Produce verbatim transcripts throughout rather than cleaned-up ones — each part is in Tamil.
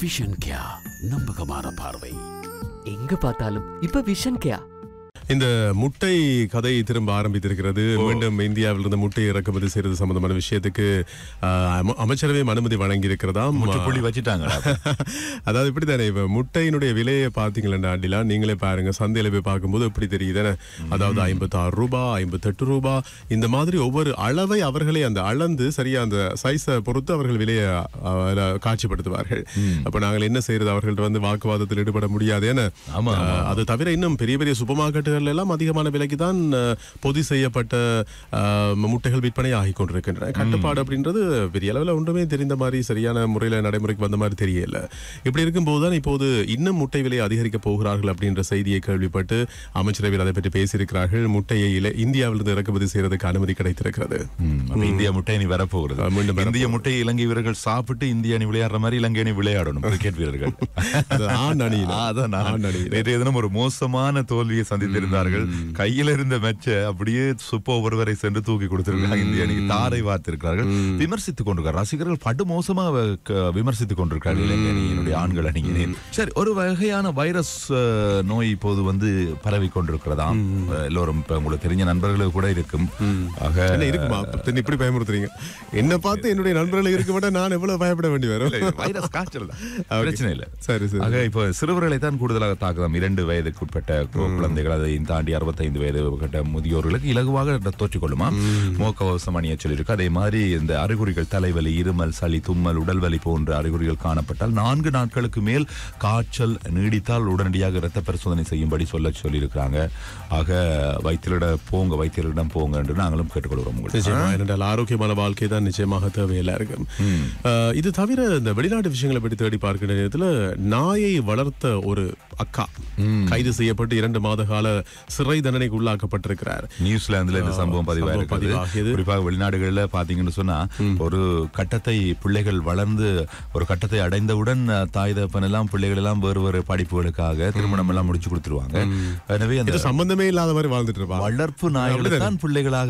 விஷன் கியா, நம்பகமான பார்வை. எங்க பார்த்தாலும் இப்ப விஷன் கியா. இந்த முட்டை கதை திரும்ப ஆரம்பித்திருக்கிறது. மீண்டும் இந்தியாவில் இருந்த முட்டை இறக்குமதி செய்வது சம்பந்தமான விஷயத்துக்கு அமைச்சரவை அனுமதி வழங்கி இருக்கிறதாம். வச்சுட்டாங்க. அதாவது இப்படித்தானே, இப்ப முட்டையினுடைய விலையை பாத்தீங்களா அண்டிலா, நீங்களே பாருங்க, சந்தையில போய் பார்க்கும்போது எப்படி தெரியுது. அதாவது ஐம்பத்தி ஆறு ரூபாய், ஐம்பத்தி எட்டு ரூபாய், இந்த மாதிரி ஒவ்வொரு அளவை அவர்களே அந்த அளந்து சரியா அந்த சைஸை பொறுத்து அவர்கள் விலையை காட்சிப்படுத்துவார்கள். அப்ப நாங்கள் என்ன செய்யறது, அவர்கள்ட்ட வந்து வாக்குவாதத்தில் ஈடுபட முடியாது. ஏன்னா அது தவிர இன்னும் பெரிய பெரிய சூப்பர் மார்க்கெட் எல்லாம் அதிகமான விலைக்கு தான் பொதி செய்யப்பட்ட முட்டைகள் விற்பனை ஆகிக் கொண்டிருக்கின்றன. கட்டுப்பாடு அப்படின்றது பெரிய அளவில் ஒன்றுமே தெரிந்த மாதிரி சரியான முறையில் நடைமுறைக்கு வந்த மாதிரி தெரியல. இப்படி இருக்கும்போதுதான் இப்போது இன்னும் முட்டை விலை அதிகரிக்க போகிறார்கள் அப்படின்ற செய்தியை கேள்விப்பட்டு அமைச்சரவையில் அதை பற்றி பேசியிருக்கிறார்கள். முட்டையை இந்தியாவிலிருந்து இறக்குமதி செய்யறதுக்கு அனுமதி கிடைத்திருக்கிறது. இந்தியா முட்டை அணி வரப்போகிறது. இந்திய முட்டையை இலங்கை வீரர்கள் சாப்பிட்டு இந்திய அணி விளையாடுற மாதிரி இலங்கை அணி விளையாடணும். கிரிக்கெட் வீரர்கள் ஒரு மோசமான தோல்வியை சந்தித்து இருந்தார்கள். கையில இருந்த மேட்ச அப்படியே சூப்பர் ஓவர் வரை சென்று தூக்கி கொடுத்திருக்கிறார்கள். இந்திய அணிக்கு தாரை வார்த்திருக்கிறார்கள். விமர்சித்துக் கொண்டிருக்கிறார் ரசிகர்கள் படுமோசமா விமர்சித்துக் கொண்டிருக்கிறார்கள் இலங்கை அணியினுடைய ஆண்கள் அணியினர். சரி, ஒரு வகையான வைரஸ் நோய் இப்போது வந்து பரவி கொண்டிருக்கிறதாம். எல்லோரும் இப்ப உங்களுக்கு தெரிஞ்ச நண்பர்களுக்கு கூட இருக்கும். இருக்குமா இப்படி பயமுறுத்துறீங்க? என்ன பார்த்து என்னுடைய நண்பர்களுக்கு இருக்க மாட்டா நான் எவ்வளவு பயப்பட வேண்டி வரும்? வைரஸ் காய்ச்சல் தான், பிரச்சனை இல்லை. சரி சரி. ஆக இப்போ சிறுவர்களை தான் கூடுதலாக தாக்குதாம். இரண்டு வயதுக்குட்பட்ட குழந்தைகள், அதை தாண்டி அறுபத்தைந்து வயது கட்ட முதியோர்களுக்கு இலகுவாக தொற்றிக்கொள்ளுமா. முகக்கவசம் அணிய சொல்லியிருக்கு. அதே மாதிரி இந்த அறிகுறிகள் தலைவலி, இருமல், சளி, தும்மல், உடல்வலி போன்ற அறிகுறிகள் காணப்பட்டால் நான்கு நாட்களுக்கு மேல் காய்ச்சல் நீடித்தால் உடனடியாக இரத்த பரிசோதனை செய்யும்படி சொல்ல சொல்லியிருக்கிறாங்க. ஆக வைத்தியரிட போங்க, வைத்தியரிடம் போங்க என்று நாங்களும் கேட்டுக்கொள்கிறோம். ஆரோக்கியமான வாழ்க்கை தான் நிச்சயமாக தேவையில்லை இருக்கு. இது தவிர இந்த வெளிநாட்டு விஷயங்களை பற்றி தேடி பார்க்கிற நேரத்தில் நாயை வளர்த்த ஒரு அக்கா கைது செய்யப்பட்டு இரண்டு மாத கால சிறை தண்டனைக்கு உள்ளாக்கப்பட்டிருக்கிறார். நியூசிலாந்துல இந்த சம்பவம் பதிவாகியது. குறிப்பாக வெளிநாடுகள்ல பாத்தீங்கன்னு சொன்னா ஒரு கட்டத்தை பிள்ளைகள் வளர்ந்து ஒரு கட்டத்தை அடைந்தவுடன் தாய் தகப்பன் எல்லாம் பிள்ளைகள் எல்லாம் வேறு வேறு படிப்புகளுக்காக திருமணம் எல்லாம் முடிச்சு கொடுத்துருவாங்க. எனவே அந்த சம்பந்தமே இல்லாத மாதிரி வாழ்ந்துட்டு இருப்பாங்க. வளர்ப்பு நாய்களை தான் பிள்ளைகளாக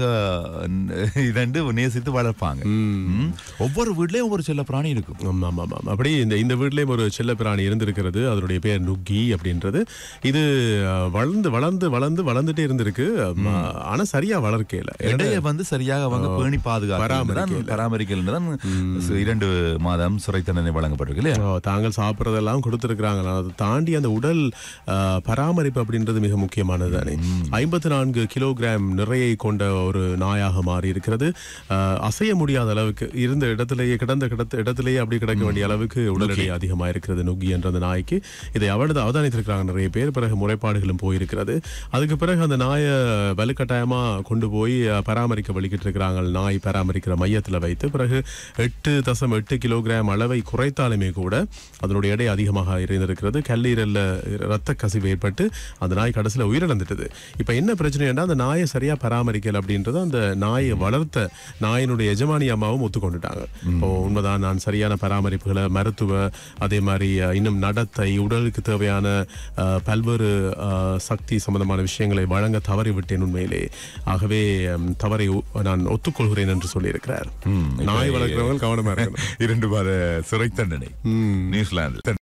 இரண்டு நேசித்து வளர்ப்பாங்க. ஒவ்வொரு வீட்லயும் ஒவ்வொரு செல்ல பிராணி இருக்கும். அப்படி இந்த இந்த வீட்லயும் ஒரு செல்ல பிராணி இருந்திருக்கிறது. அதனுடைய பேர் நுக்கி அப்படின்றது. இது வளர்ந்து வளர்ந்து வளர்ந்து வளர்ந்துட்டே இருந்திருக்கு. ஆனா சரியா வளர்க்கல, இடையே வந்து சரியாக அவங்க பேணி பாதுகாப்பு பராமரிக்கல் இரண்டு மாதம் சிறை தண்டனை வழங்கப்பட்டிருக்கு. தாங்கள் சாப்பிட்றதெல்லாம் கொடுத்திருக்கிறாங்க. அதை தாண்டி அந்த உடல் பராமரிப்பு அப்படின்றது மிக முக்கியமானது தானே. ஐம்பத்தி நான்கு கிலோகிராம் நிறையை கொண்ட ஒரு நாயாக மாறி இருக்கிறது. அசைய முடியாத அளவுக்கு இருந்த இடத்திலேயே கிடந்த கிடத்த இடத்திலேயே அப்படி கிடக்க வேண்டிய அளவுக்கு உடல் எடை அதிகமாக இருக்கிறது நுகி என்ற அந்த நாய்க்கு. இதை அவனது அவதானித்திருக்கிறாங்க நிறைய பேர். பிறகு முறைப்பாடுகளும் போயிருக்கிறது. அதுக்கு பிறகு அந்த நாயை வலுக்கட்டாயமா கொண்டு போய் பராமரிக்க வலிக்கிட்டு இருக்கிறாங்க. நாய் பராமரிக்கிற மையத்தில் வைத்து பிறகு எட்டு தசம் எட்டு கிலோகிராம் அளவை குறைத்தாலுமே கூட அதனுடைய எடை அதிகமாக இருந்திருக்கிறது. கல்லீரல்ல ரத்த கசிவு ஏற்பட்டு அந்த நாய் கடைசியில் உயிரிழந்துட்டது. இப்ப என்ன பிரச்சனைன்னா அந்த நாயை சரியா பராமரிக்கல அப்படின்றது அந்த நாயை வளர்த்த நாயினுடைய எஜமானி அம்மாவும் ஒத்துக்கொண்டுட்டாங்க. இப்போ உண்மைதான், நான் சரியான பராமரிப்புகளை மருத்துவ அதே மாதிரி இன்னும் நடத்தை உடலுக்கு தேவையான பல்வேறு சக்தி சம்பந்தமான விஷயங்களை வழங்க தவறிவிட்டேன் உண்மையிலே. ஆகவே தவறை நான் ஒத்துக்கொள்கிறேன் என்று சொல்லியிருக்கிறார். நாய் வளர்க்கிறவங்க கவனமா இருக்கணும். இரண்டு மாத சிறை தண்டனை நியூசிலாந்து.